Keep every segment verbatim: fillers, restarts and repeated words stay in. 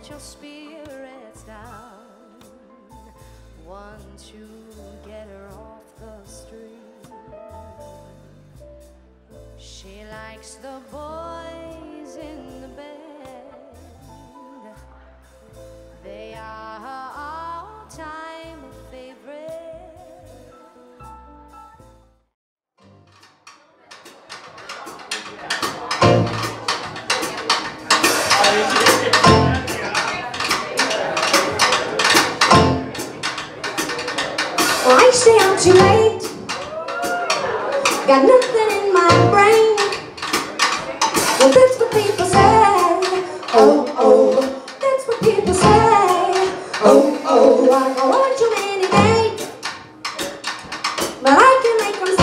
get your spirits down. Once you get her off the street, she likes the boys in the band. They are her all-time favorite. Well, I stay out too late, got nothing in my brain. Well, that's what people say. Oh, oh, that's what people say. Oh, oh, I go on too many dates, but I can make them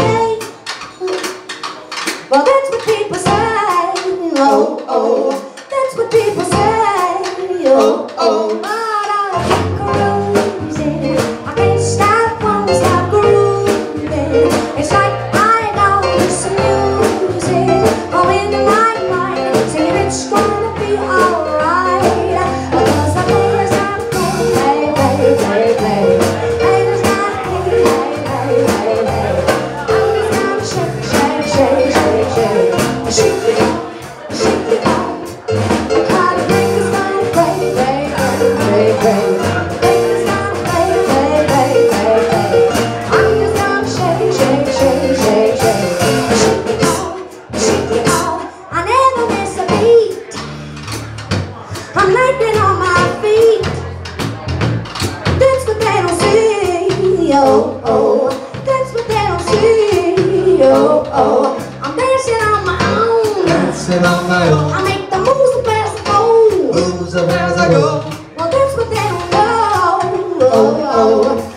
stay. Well, that's what people say. Oh, oh, that's what people say. Oh, oh, but I keep cruising, I can't stop, won't stop grooving. It's like I don't listen to music. Oh, in my mind, saying it's gonna be alright. Because the boys not play, play, play, play, play. They just not play, play, play, play, play. I'm just gonna shake, shake, shake, shake, shake. Shake it out, shake it out. The kind of thing is gonna play, play, play, play, play. Thing is gonna play, play, play, play, play. I'm just gonna shake, shake, shake, shake, shake. Shake it out, shake it out. I never miss a beat. I'm lightning on my feet. That's what they don't see. Oh, oh, that's what they don't see. Oh, oh, I'm dancing on my own. Dancing on my own. I make the moves the best I go. Moves as I go. Well, that's what they don't know. Oh, oh,